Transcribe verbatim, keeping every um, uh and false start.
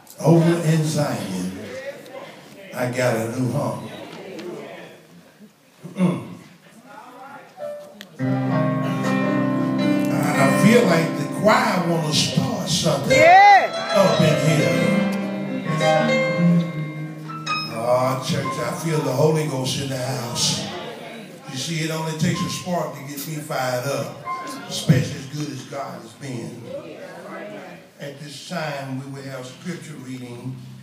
Over in Zion, I got a new home. Mm. I feel like the choir want to start something yeah. up in here. Oh, church, I feel the Holy Ghost in the house. You see, it only takes a spark to get me fired up, especially as good as God has been. At this time, we will have scripture reading